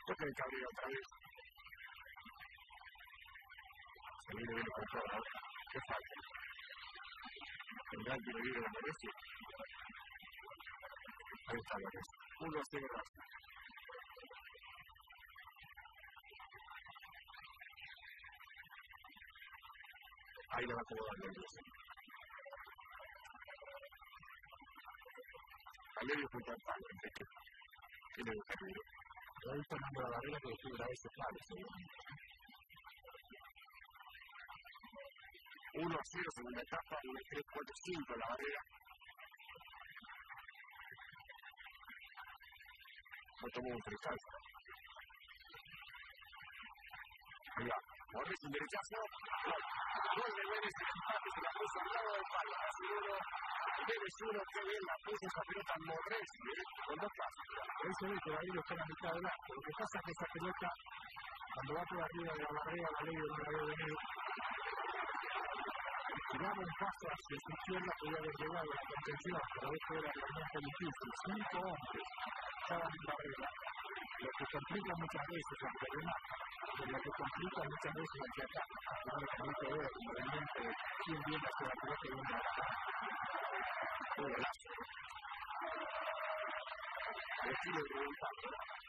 Toca el Cabrera otra vez. Se viene bien con todo, ¿no? ¿Qué falta? Tendrá el tiro libre de Mauricio. Ahí está la cosa. 1-0 Racing. Ahí le va a acomodar el Racing. Al medio junto al palo, Enrique. Tiene un camino. Ahí Fernando la barrera que descubre a ese clave, seguramente. 1-0, segunda etapa, 1-3-4-5 la barrera. No tomó un fresal. Ahí va. Morris, un derechazo. Gol de Vélez, el empate se la puso al lado del palo. Casi 1. Vélez 1, qué bien la puso esa pelota Morris, con 2 pasos. Ahí se ve que David está en la mitad del arco. Lo que pasa es que esa pelota, cuando va por arriba de la barrera, la ley no la debe venir. Si daba un paso hacia su izquierda, podía haber llegado a la contención, pero esto era realmente difícil. 5 hombres estaban en barrera, lo que complica muchas veces al que remata, pero lo que complica muchas veces al que ataca. Ahora tenemos que ver el movimiento de quién viene hacia la pelota y viene a atacar. Un golazo. Al estilo de Rubén Pablo.